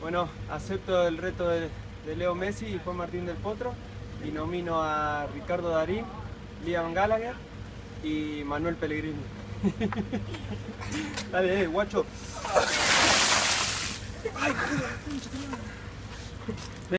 Bueno, acepto el reto de Leo Messi y Juan Martín del Potro y nomino a Ricardo Darín, Liam Gallagher y Manuel Pellegrini. Dale, guacho. Ay,